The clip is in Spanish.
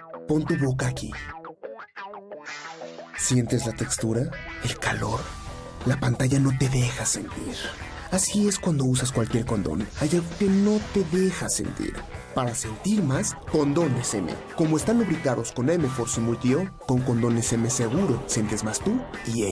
Pon tu boca aquí. ¿Sientes la textura? ¿El calor? La pantalla no te deja sentir. Así es cuando usas cualquier condón. Hay algo que no te deja sentir. Para sentir más, Condones M. Como están lubricados con M-Force y Multi-O, con Condones M seguro sientes más tú y